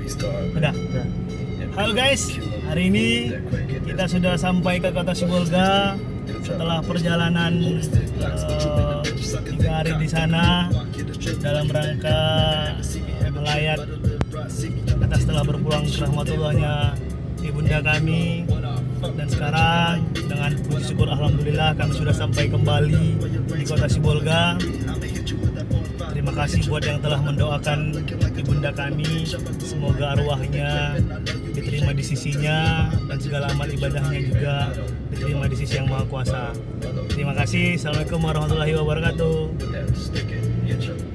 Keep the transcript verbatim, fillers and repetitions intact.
Udah, udah. Halo guys, hari ini kita sudah sampai ke kota Sibolga setelah perjalanan uh, tiga hari di sana dalam rangka melayat kita setelah berpulang ke rahmatullahnya ibunda kami. Dan sekarang dengan puji syukur alhamdulillah kami sudah sampai kembali di kota Sibolga. Terima kasih buat yang telah mendoakan ibunda kami, semoga arwahnya diterima di sisinya dan segala amal ibadahnya juga diterima di sisi yang Maha Kuasa. Terima kasih. Assalamualaikum warahmatullahi wabarakatuh.